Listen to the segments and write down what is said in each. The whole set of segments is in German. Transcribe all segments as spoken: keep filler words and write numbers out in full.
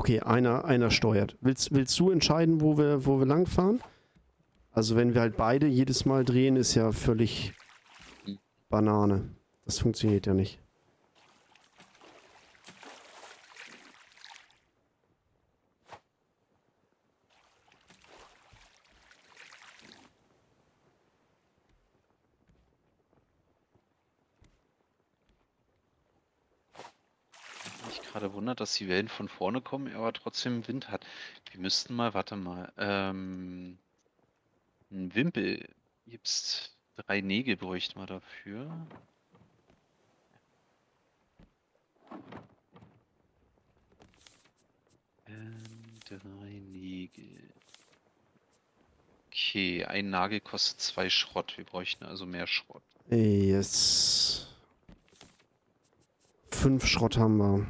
Okay, einer, einer steuert. Willst, willst du entscheiden, wo wir, wo wir langfahren? Also wenn wir halt beide jedes Mal drehen, ist ja völlig Banane. Das funktioniert ja nicht. Mich gerade wundert, dass die Wellen von vorne kommen, aber trotzdem Wind hat. Wir müssten mal, warte mal, ähm, ein Wimpel. Gibt's drei Nägel bräuchten wir dafür. Ähm, drei Nägel. Okay, ein Nagel kostet zwei Schrott. Wir bräuchten also mehr Schrott. Yes. Fünf Schrott haben wir.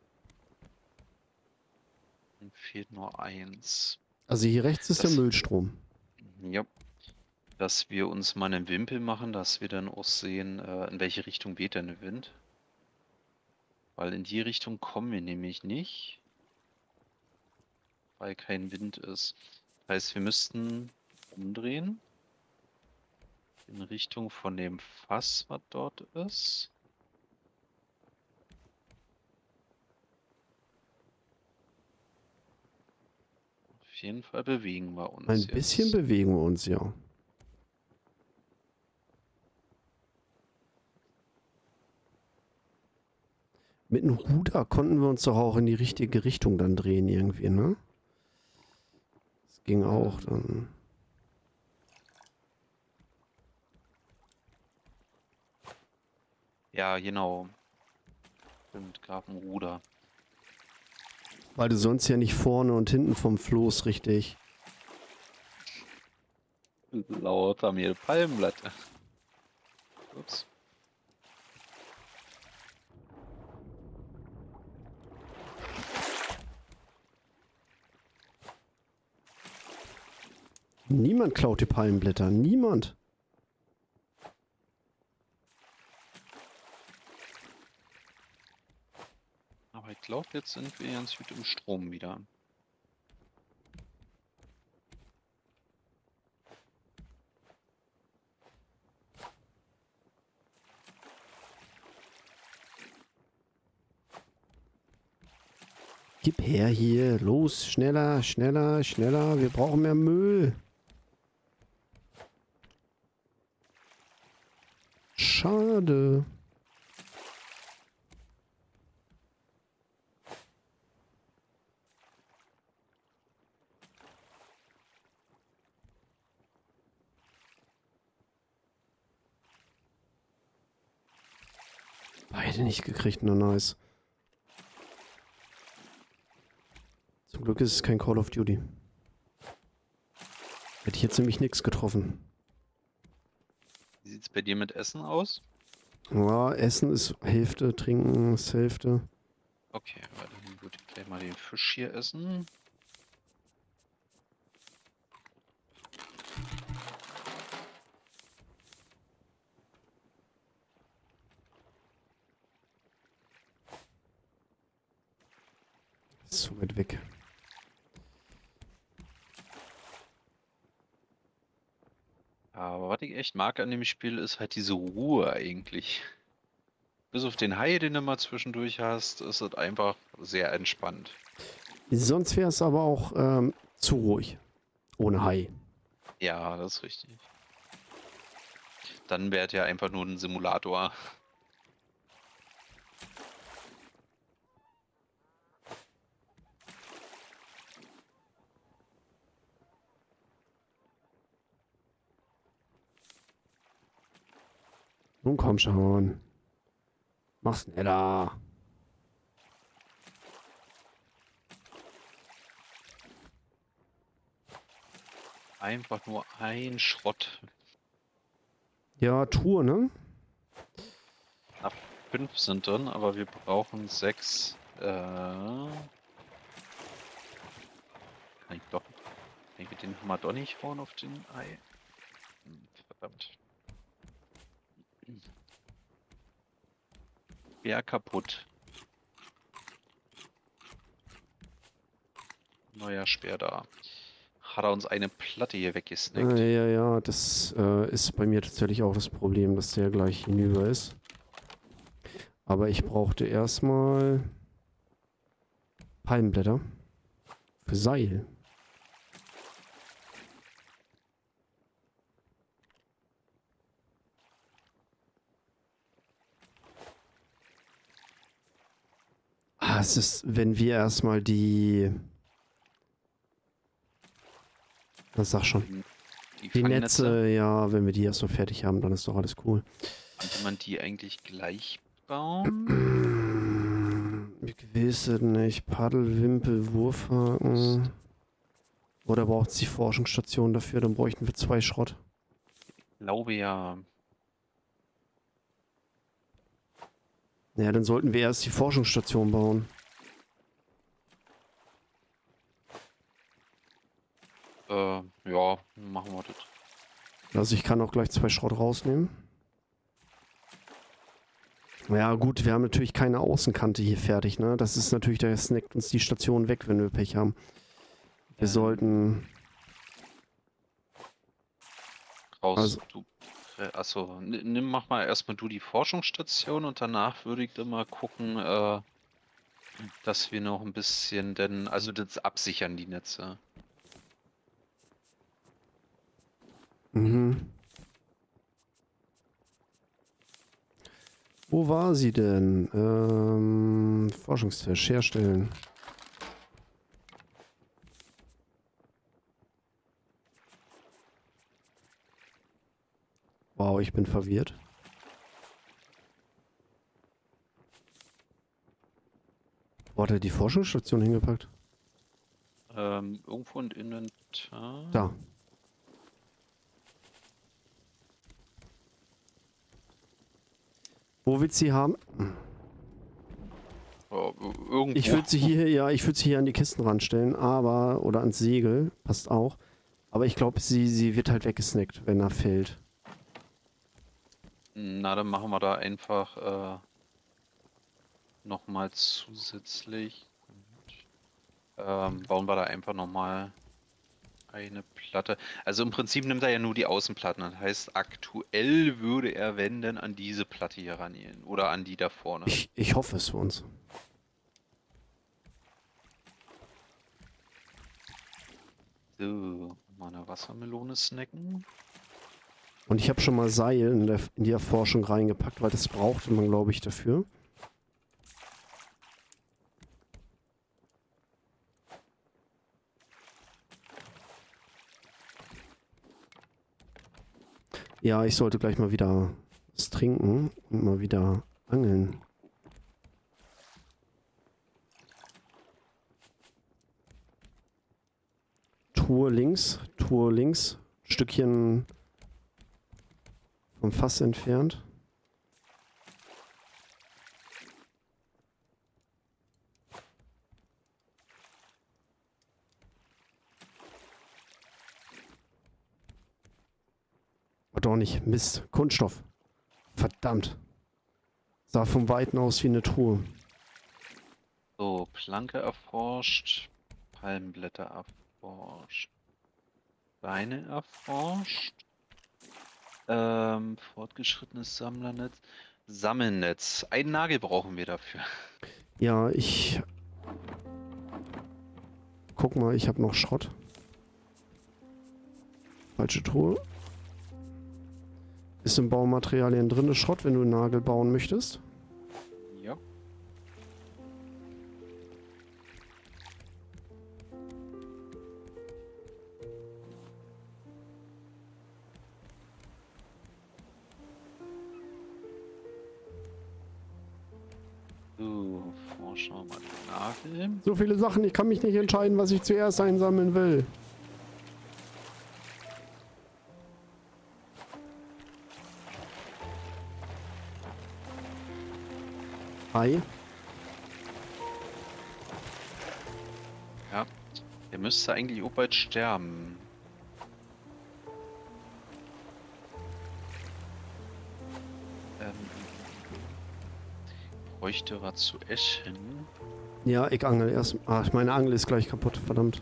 Dann fehlt nur eins. Also hier rechts ist der Das, Müllstrom. ja, dass wir uns mal einen Wimpel machen, dass wir dann auch sehen, äh, in welche Richtung weht denn der Wind. Weil in die Richtung kommen wir nämlich nicht, weil kein Wind ist. Das heißt, wir müssten umdrehen in Richtung von dem Fass, was dort ist. Auf jeden Fall bewegen wir uns Ein bisschen jetzt. bewegen wir uns, ja. Mit einem Ruder konnten wir uns doch auch in die richtige Richtung dann drehen irgendwie, ne? Das ging auch Ähm, dann. ja, genau. Stimmt, gab ein Ruder. Weil du sonst ja nicht vorne und hinten vom Floß richtig. Lauter mir Palmblätter. Ups. Niemand klaut die Palmenblätter. Niemand. Aber ich glaube, jetzt sind wir ganz gut im Strom wieder. Gib her hier. Los, schneller, schneller, schneller. Wir brauchen mehr Müll. Schade. Beide nicht gekriegt, na nice. Zum Glück ist es kein Call of Duty. Hätte ich jetzt nämlich nichts getroffen. Wie sieht es bei dir mit Essen aus? Ja, Essen ist Hälfte, Trinken ist Hälfte. Okay, warte, dann würde ich gleich mal den Fisch hier essen. Ist so weit weg. Aber was ich echt mag an dem Spiel, ist halt diese Ruhe eigentlich. Bis auf den Hai, den du mal zwischendurch hast, ist es einfach sehr entspannt. Sonst wäre es aber auch ähm, zu ruhig. Ohne Hai. Ja, das ist richtig. Dann wäre es ja einfach nur ein Simulator. Nun komm schon. Mach schneller. Einfach nur ein Schrott. Ja, Tour, ne? Ab fünf sind drin, aber wir brauchen sechs. Äh, kann ich doch. Kann ich mit den Hammer doch nicht hauen auf den Ei? Hm, verdammt. Ja, kaputt. Neuer Speer da. Hat er uns eine Platte hier Ah, weggesnackt. ja, ja, das äh, ist bei mir tatsächlich auch das Problem, dass der gleich hinüber ist. Aber ich brauchte erstmal Palmblätter für Seil. Ah, es ist, wenn wir erstmal die... Was sag schon? Die, Die Fangnetze, Netze, ja, wenn wir die erstmal fertig haben, dann ist doch alles cool. könnte man die eigentlich gleich bauen? Ich weiß es nicht. Paddel, Wimpel, Wurfhaken. Oder braucht es die Forschungsstation dafür? Dann bräuchten wir zwei Schrott. Ich glaube ja. Ja, dann sollten wir erst die Forschungsstation bauen. Äh, ja, machen wir das. Also ich kann auch gleich zwei Schrott rausnehmen. Ja gut, wir haben natürlich keine Außenkante hier fertig, ne? Das ist natürlich, da snackt uns die Station weg, wenn wir Pech haben. Wir Ähm, sollten... Raus, Also- du. Äh, achso, n- nimm, mach mal erstmal du die Forschungsstation und danach würde ich dann mal gucken, äh, dass wir noch ein bisschen, denn, also das absichern die Netze. Mhm. Wo war sie denn? Ähm, Forschungstisch herstellen. Wow, ich bin verwirrt. Wo hat er die Forschungsstation hingepackt? Ähm, irgendwo ein Inventar. Da. Wo willst du sie haben? Oh, irgendwo. Ich würde sie hier, ja, ich würde sie hier an die Kisten ranstellen, aber, oder ans Segel, passt auch. Aber ich glaube, sie, sie wird halt weggesnackt, wenn er fällt. Na, dann machen wir da einfach äh, nochmal zusätzlich. Ähm, bauen wir da einfach nochmal eine Platte. Also im Prinzip nimmt er ja nur die Außenplatten. Das heißt, aktuell würde er, wenn denn, an diese Platte hier rangehen. Oder an die da vorne. Ich, ich hoffe es für uns. So, mal eine Wassermelone snacken. Und ich habe schon mal Seil in, der, in die Erforschung reingepackt, weil das brauchte man, glaube ich, dafür. Ja, ich sollte gleich mal wieder was trinken und mal wieder angeln. Tour links, Tour links, Stückchen vom Fass entfernt. Oh, doch nicht. Mist. Kunststoff. Verdammt. Sah vom Weiten aus wie eine Truhe. So, Planke erforscht. Palmblätter erforscht. Beine erforscht. Ähm, fortgeschrittenes Sammlernetz. Sammelnetz. Einen Nagel brauchen wir dafür. Ja, ich... Guck mal, ich habe noch Schrott. Falsche Truhe. Ist im Baumaterialien drin Schrott, wenn du einen Nagel bauen möchtest? Ja. So, forschen wir mal den Nagel. So viele Sachen, ich kann mich nicht entscheiden, was ich zuerst einsammeln will. Hi. Ja, der müsste eigentlich auch bald sterben. Ähm, bräuchte was zu essen. Ja, ich angel erst. Ach, meine Angel ist gleich kaputt, verdammt.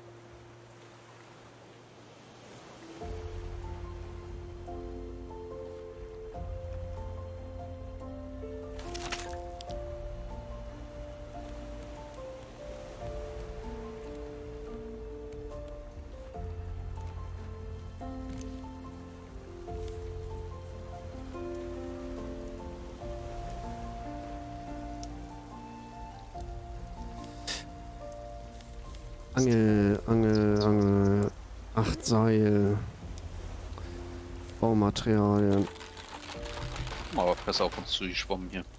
Angel, Angel, Angel. Acht Seil. Baumaterialien. Aber besser auf uns zugeschwommen hier.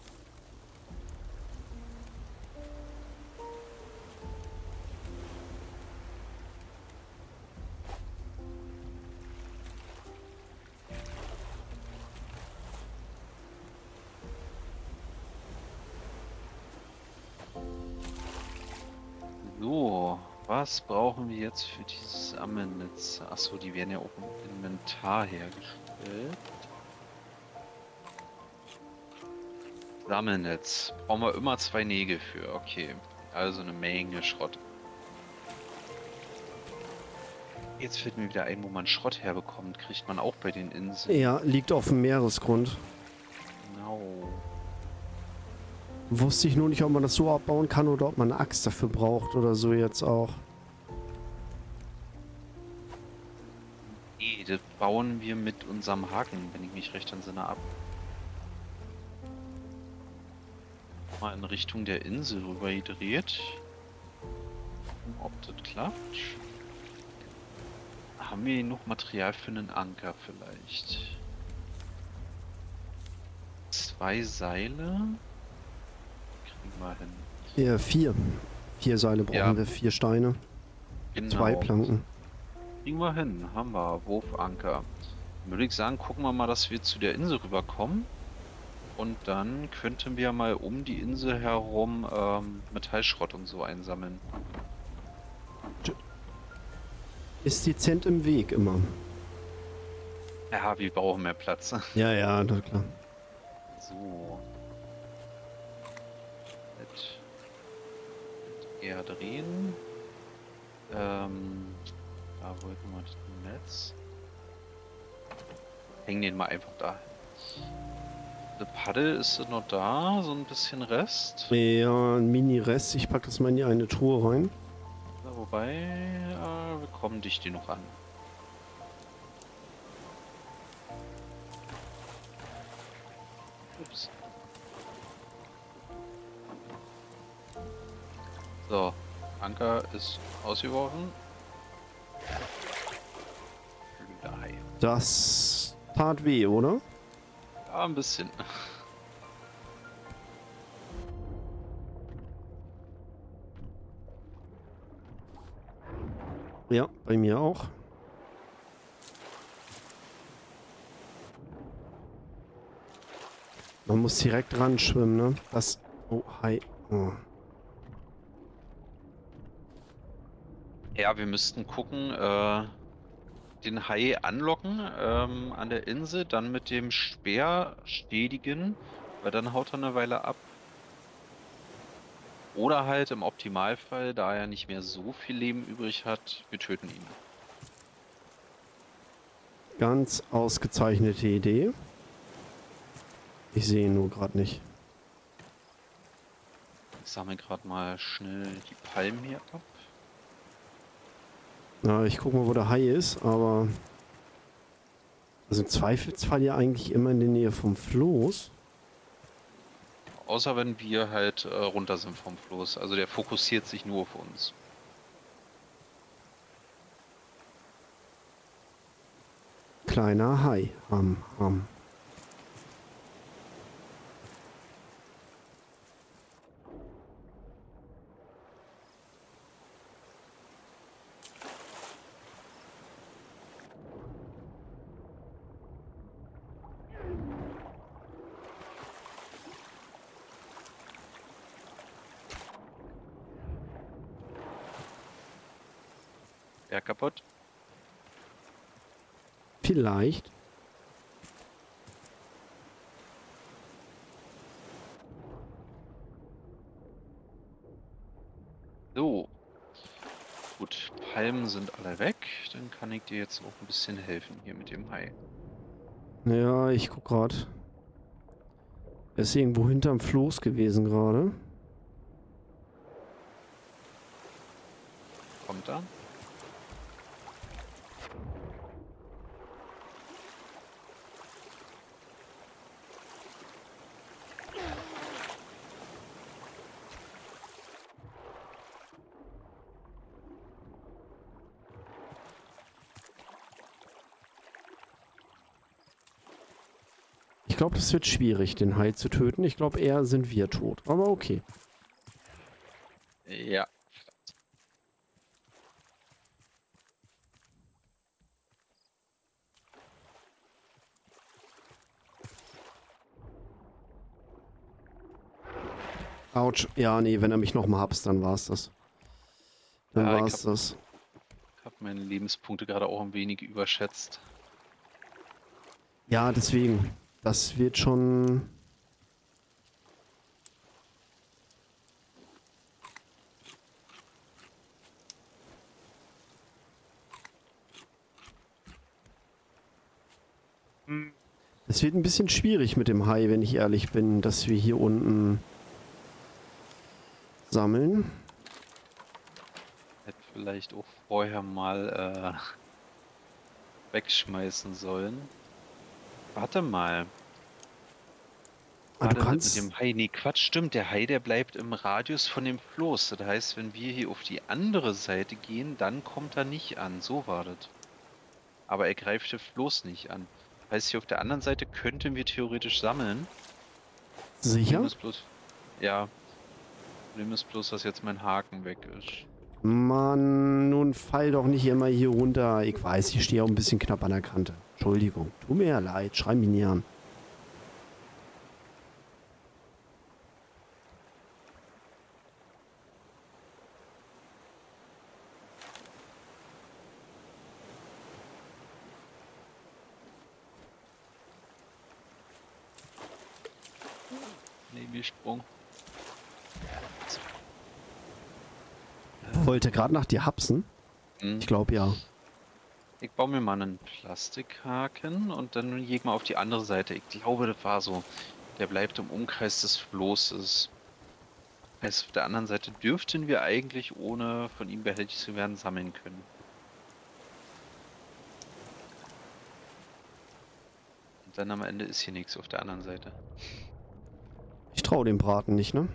So, was brauchen wir jetzt für dieses Sammelnetz? Achso, die werden ja auch im Inventar hergestellt. Sammelnetz. Brauchen wir immer zwei Nägel für. Okay, also eine Menge Schrott. Jetzt fällt mir wieder ein, wo man Schrott herbekommt. Kriegt man auch bei den Inseln. Ja, liegt auf dem Meeresgrund. Genau. Wusste ich nur nicht, ob man das so abbauen kann oder ob man eine Axt dafür braucht oder so jetzt auch. Nee, das bauen wir mit unserem Haken, wenn ich mich recht entsinne, ab. Mal in Richtung der Insel rüber gedreht. Ob das klappt? Haben wir noch Material für einen Anker vielleicht? Zwei Seile? Kriegen wir hin. Ja, vier. Vier Seile brauchen Ja. wir, vier Steine. Genau. Zwei Planken. Kriegen wir hin. Haben wir. Wurfanker. Dann würde ich sagen, gucken wir mal, dass wir zu der Insel rüberkommen. Und dann könnten wir mal um die Insel herum ähm, Metallschrott und so einsammeln. Ist dezent im Weg immer. Ja, wir brauchen mehr Platz. Ja, ja, na klar. So. Mit, mit eher drehen. Ähm, da wollten wir das Netz. Hängen den mal einfach da. Eine Paddel ist noch da, so ein bisschen Rest. Ja, ein Mini-Rest. Ich packe das mal in die eine Truhe rein. Ja, wobei, äh, wir kommen dich die noch an. Ups. So, Anker ist ausgeworfen. Blühei. Das tat weh, oder? Ja, ein bisschen. Ja, bei mir auch. Man muss direkt ran schwimmen, ne? Das... Oh, hi. Oh. Ja, wir müssten gucken, äh, den Hai anlocken ähm, an der Insel, dann mit dem Speer stetigen, weil dann haut er eine Weile ab. Oder halt im Optimalfall, da er nicht mehr so viel Leben übrig hat, wir töten ihn. Ganz ausgezeichnete Idee. Ich sehe ihn nur gerade nicht. Ich sammle gerade mal schnell die Palmen hier ab. Na, ich gucke mal, wo der Hai ist, aber... Also im Zweifelsfall ja eigentlich immer in der Nähe vom Floß. Außer wenn wir halt äh, runter sind vom Floß. Also der fokussiert sich nur auf uns. Kleiner Hai. Ham, ham. Berg kaputt. Vielleicht. So. Gut, Palmen sind alle weg. Dann kann ich dir jetzt auch ein bisschen helfen hier mit dem Hai. Ja, ich guck grad. Er ist irgendwo hinterm Floß gewesen gerade. Kommt er? Ich glaube, das wird schwierig, den Hai zu töten. Ich glaube, eher sind wir tot. Aber okay. Ja. Autsch. Ja, nee, wenn er mich nochmal habst, dann war's das. Dann Ja, ich war's hab- das. Ich habe meine Lebenspunkte gerade auch ein wenig überschätzt. Ja, deswegen. Das wird schon... Es wird ein bisschen schwierig mit dem Hai, wenn ich ehrlich bin, dass wir hier unten sammeln. Hätte vielleicht auch vorher mal äh, wegschmeißen sollen. Warte mal. Ah, War du denn das kannst... mit dem Hai? Nee, Quatsch, stimmt. Der Hai, der bleibt im Radius von dem Floß. Das heißt, wenn wir hier auf die andere Seite gehen, dann kommt er nicht an. So war das. Aber er greift das Floß nicht an. Heißt, hier auf der anderen Seite könnten wir theoretisch sammeln. Problem Sicher? ist bloß, ja. Problem ist bloß, dass jetzt mein Haken weg ist. Mann, nun fall doch nicht immer hier runter. Ich weiß, ich stehe auch ein bisschen knapp an der Kante. Entschuldigung. Tut mir ja leid. Schrei mich nie an. Nebelsprung. Wollte gerade nach dir hapsen? Hm. Ich glaube ja. Ich baue mir mal einen Plastikhaken und dann gehe ich mal auf die andere Seite. Ich glaube, das war so. Der bleibt im Umkreis des Floßes. Heißt, auf der anderen Seite dürften wir eigentlich, ohne von ihm behelligt zu werden, sammeln können. Und dann am Ende ist hier nichts auf der anderen Seite. Ich traue dem Braten nicht, ne?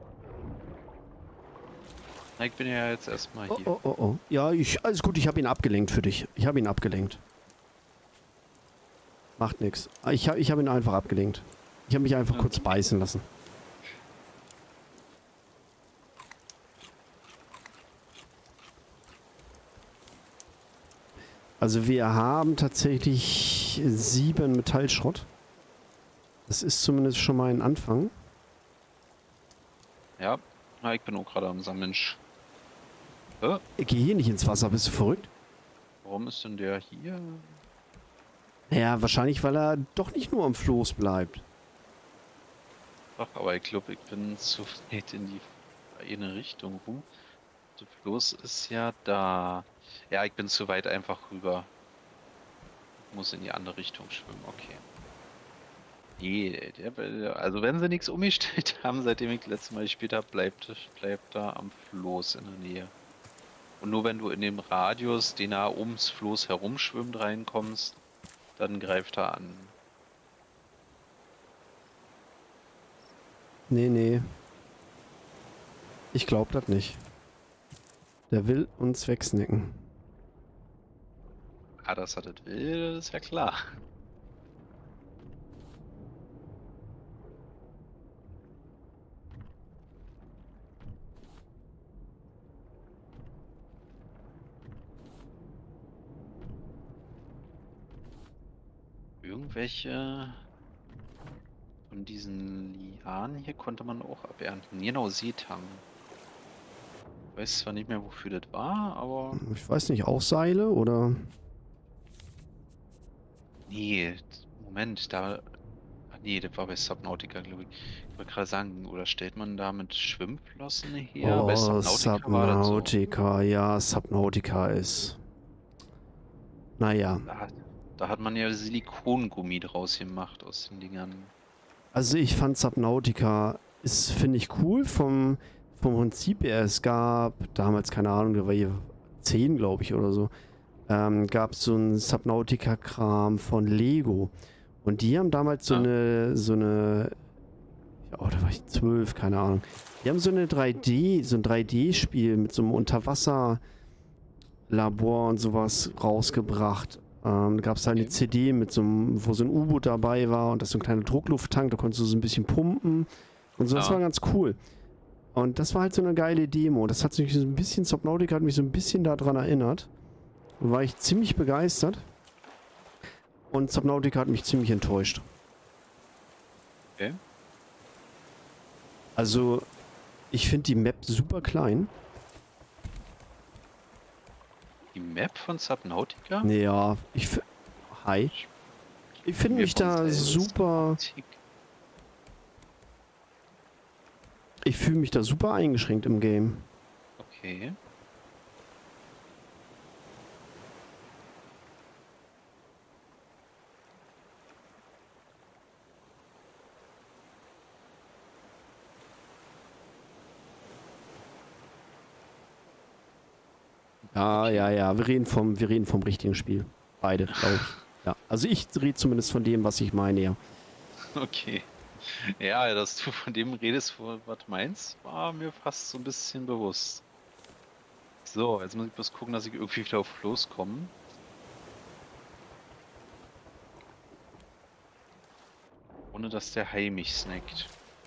Na, ich bin ja jetzt erstmal Oh, hier. oh, oh, oh. Ja, ich, alles gut. Ich habe ihn abgelenkt für dich. Ich habe ihn abgelenkt. Macht nichts. Ich, hab- ich habe ihn einfach abgelenkt. Ich habe mich einfach Ja. kurz beißen lassen. Also wir haben tatsächlich sieben Metallschrott. Das ist zumindest schon mal ein Anfang. Ja, na, ich bin auch gerade am Sammeln. Sch- Hä? Ich gehe hier nicht ins Wasser. Bist du verrückt? Warum ist denn der hier? Ja, wahrscheinlich, weil er doch nicht nur am Floß bleibt. Ach, aber ich glaube, ich bin zu weit in die eine Richtung rum. Der Floß ist ja da. Ja, ich bin zu weit einfach rüber. Ich muss in die andere Richtung schwimmen, okay. Nee, der, also wenn sie nichts umgestellt haben, seitdem ich das letzte Mal gespielt habe, bleibt, bleibt da am Floß in der Nähe. Und nur wenn du in dem Radius, den er ums Floß herumschwimmt, reinkommst, dann greift er an. Nee, nee. Ich glaub das nicht. Der will uns wegsnacken. Ah, dass er das will, das ist ja klar. Irgendwelche von diesen Lianen hier konnte man auch abernten. Genau, Seetang. Ich weiß zwar nicht mehr, wofür das war, aber... Ich weiß nicht, auch Seile oder... Nee, Moment, da... Nee, das war bei Subnautica, glaube ich. Ich wollte gerade sagen, oder stellt man da mit Schwimmflossen her? Bei Oh, Subnautica war das so. Subnautica, ja, Subnautica ist. Naja. Da hat, da hat man ja Silikongummi draus gemacht aus den Dingern. Also ich fand Subnautica ist, finde ich, cool vom, vom Prinzip her. Es gab damals, keine Ahnung, da war hier zehn, glaube ich, oder so. Ähm, gab es so einen Subnautica-Kram von Lego. Und die haben damals so Ah. eine, so eine, ja, oh, da war ich zwölf, keine Ahnung. Die haben so eine drei D, so ein drei D-Spiel mit so einem Unterwasserlabor und sowas rausgebracht. Ähm, da gab es halt eine Okay. C D mit so einem, wo so ein U-Boot dabei war und das ist so ein kleiner Drucklufttank, da konntest du so ein bisschen pumpen und so, das Ja. war ganz cool. Und das war halt so eine geile Demo. Das hat sich so ein bisschen, Subnautica hat mich so ein bisschen daran erinnert. War ich ziemlich begeistert. Und Subnautica hat mich ziemlich enttäuscht. Okay. Also, ich finde die Map super klein. Die Map von Subnautica? Ja, ich fi- Hi. Ich finde Wir mich von da selbst. super. Ich fühle mich da super eingeschränkt im Game. Okay. Ja, Okay. ja, ja. Wir reden vom, wir reden vom richtigen Spiel. Beide, glaube ich. Ja. Also ich rede zumindest von dem, was ich meine, ja. Okay. Ja, dass du von dem redest, wo- was du meinst, war mir fast so ein bisschen bewusst. So, jetzt muss ich bloß gucken, dass ich irgendwie wieder auf Floß komme. Ohne dass der Hai mich snackt.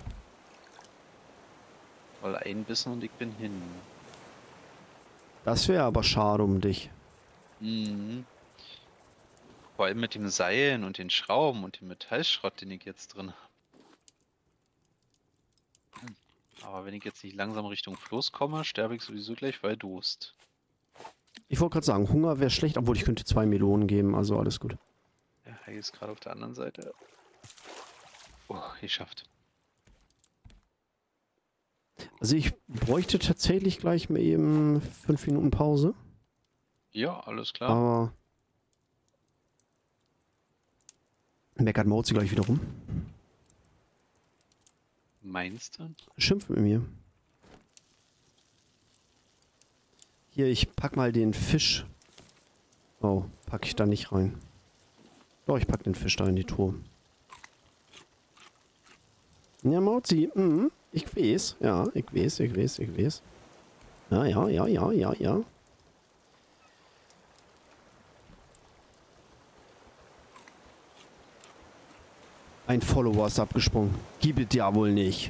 Weil ein Bissen und ich bin hin. Das wäre aber schade um dich. Mhm. Vor allem mit dem Seilen und den Schrauben und dem Metallschrott, den ich jetzt drin habe. Aber wenn ich jetzt nicht langsam Richtung Floß komme, sterbe ich sowieso gleich, weil Durst. Ich wollte gerade sagen, Hunger wäre schlecht, obwohl ich könnte zwei Melonen geben, also alles gut. Der Hai ist gerade auf der anderen Seite. Oh, geschafft. Also ich bräuchte tatsächlich gleich mal eben fünf Minuten Pause. Ja, alles klar. Aber meckert Mauzi gleich wieder rum. Meinst du? Schimpft mit mir. Hier, ich pack mal den Fisch. Oh, pack ich da nicht rein. Doch, ich pack den Fisch da in die Truhe. Ja, Mauzi, mhm, ich weiß. Ja, ich weiß, ich weiß, ich weiß. Ja, ja, ja, ja, ja, ja. Ein Follower ist abgesprungen. Gib es ja wohl nicht.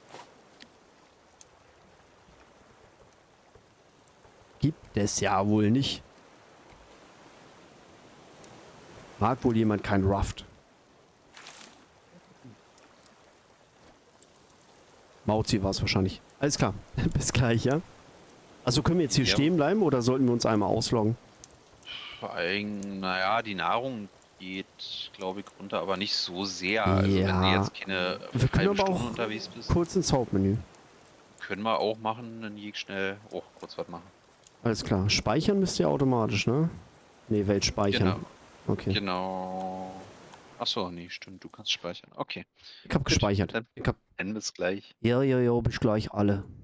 Gibt es ja wohl nicht. Mag wohl jemand kein Raft. Mauzi war es wahrscheinlich. Alles klar. Bis gleich, ja? Also können wir jetzt hier Ja. stehen bleiben oder sollten wir uns einmal ausloggen? Vor allem, naja, die Nahrung geht, glaube ich, runter, aber nicht so sehr. Also wenn du Ja. jetzt keine Wir können halbe aber Stunde auch unterwegs bist, kurz ins Hauptmenü. können wir auch machen, dann gehe ich schnell auch kurz was machen. Alles klar. Speichern müsst ihr automatisch, ne? Ne, Welt speichern. Genau. Okay. Genau. Achso, nee, stimmt, du kannst speichern. Okay, Ich hab gespeichert. dann, Ich hab. dann bis gleich. Ja, ja, ja, bis gleich alle.